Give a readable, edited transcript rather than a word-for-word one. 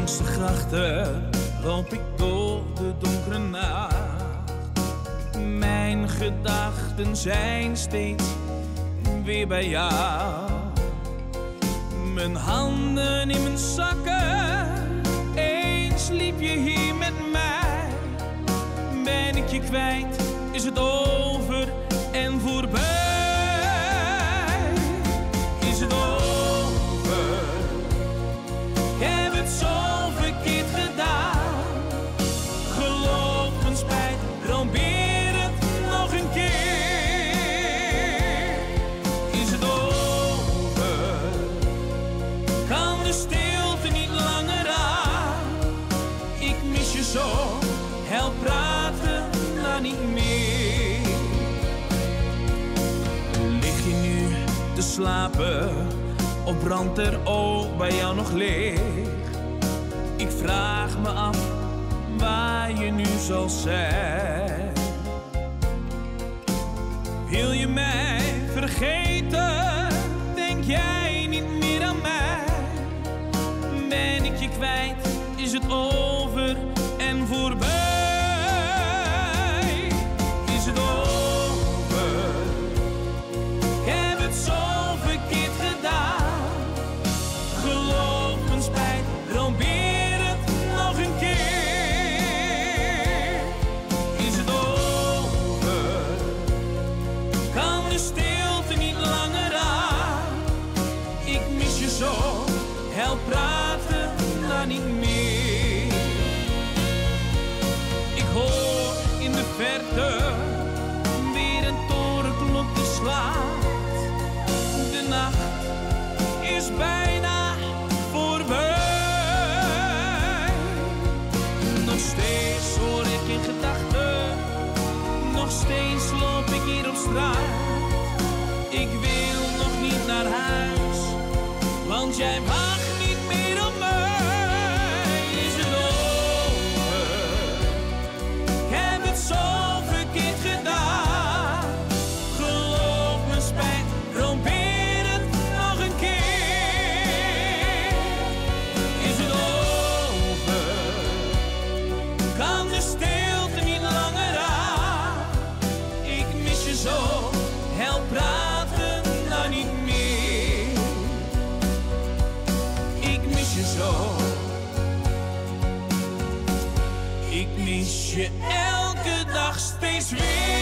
Langs de grachten loop ik door de donkere nacht. Mijn gedachten zijn steeds weer bij jou. Mijn handen in mijn zakken, eens liep je hier met mij. Ben ik je kwijt, is het over en voorbij. Is het over, ik heb het zo verkeerd gedaan. Geloof mijn spijt, probeer het nog een keer. Is het over, kan de stilte niet langer aan. Ik mis je zo, help praten nou niet meer. Lig je nu te slapen, of brandt er ook bij jou nog licht? Ik vraag me af waar je nu zal zijn. Wil je mij vergeten? Denk jij niet meer aan mij? Ben ik je kwijt? Is het over en voorbij? Is het over? Ik heb het zo verkeerd gedaan. Geloof mijn spijt, probeer het nog een keer. Is het over? Kan de stilte niet langer aan. Ik mis je zo, help praten nou niet meer. Ik hoor in de verte weer een torenklok die slaat. De nacht is bijna voorbij. Nog steeds hoor ik in gedachten, nog steeds loop ik hier op straat. Ik wil nog niet naar huis, want jij wacht niet meer op mij. Is het over? Ik heb het zo verkeerd gedaan. Geloof mijn spijt, probeer het nog een keer. Is het over? Kan de stilte niet langer aan. Ik mis je zo, help praten nou niet meer. Ik mis je zo. Ik mis je elke dag steeds weer.